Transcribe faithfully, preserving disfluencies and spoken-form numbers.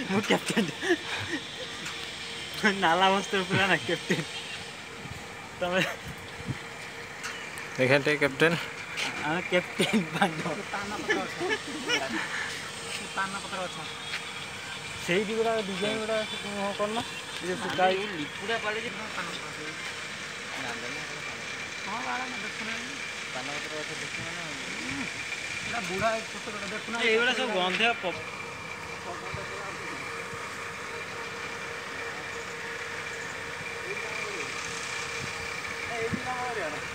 मु कैप्टन नाला बस्ते पूरा ना कैप्टन तब देखते कैप्टन हाँ कैप्टन बांधो सेही गुड़ा डिजाइन गुड़ा करना ये सुकाई लिपुड़ा पाले जे हां वाला ना देखना पाना पत्र अच्छा देखना ना एटा बुढ़ा छोट छोट देखना एगुड़ा सब गंधे ए